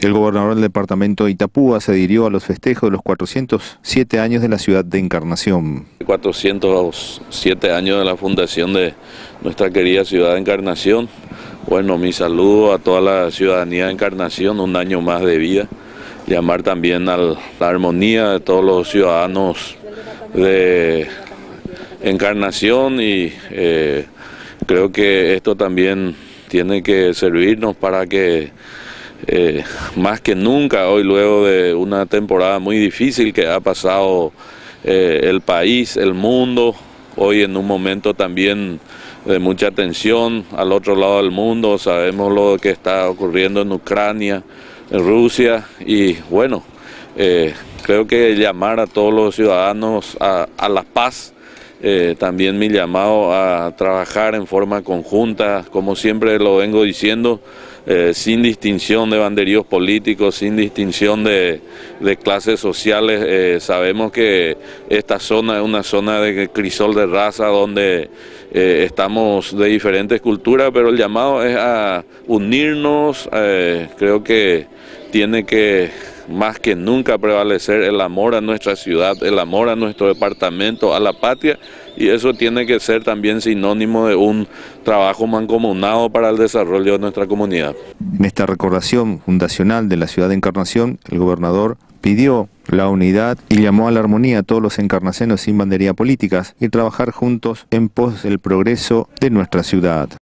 El gobernador del departamento de Itapúa se adhirió a los festejos de los 407 años de la ciudad de Encarnación. 407 años de la fundación de nuestra querida ciudad de Encarnación. Bueno, mi saludo a toda la ciudadanía de Encarnación, un año más de vida. Llamar también a la armonía de todos los ciudadanos de Encarnación y creo que esto también tiene que servirnos para que más que nunca hoy, luego de una temporada muy difícil que ha pasado el país, el mundo, hoy en un momento también de mucha tensión al otro lado del mundo, sabemos lo que está ocurriendo en Ucrania, en Rusia y bueno, creo que llamar a todos los ciudadanos a la paz, también mi llamado a trabajar en forma conjunta, como siempre lo vengo diciendo, sin distinción de banderíos políticos, sin distinción de clases sociales. Sabemos que esta zona es una zona de crisol de raza donde estamos de diferentes culturas, pero el llamado es a unirnos. Creo que tiene que más que nunca prevalecer el amor a nuestra ciudad, el amor a nuestro departamento, a la patria, y eso tiene que ser también sinónimo de un trabajo mancomunado para el desarrollo de nuestra comunidad. En esta recordación fundacional de la ciudad de Encarnación, el gobernador pidió la unidad y llamó a la armonía a todos los encarnacenos sin bandería políticas y trabajar juntos en pos del progreso de nuestra ciudad.